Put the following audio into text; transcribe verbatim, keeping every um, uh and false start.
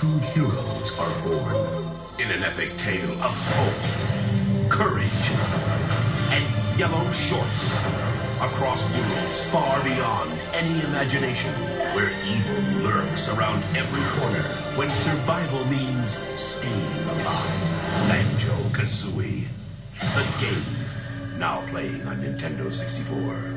true heroes are born. In an epic tale of hope, courage, and yellow shorts. Across worlds far beyond any imagination, where evil lurks around every corner, when survival means staying alive. Banjo Kazooie, the game, now playing on Nintendo sixty-four.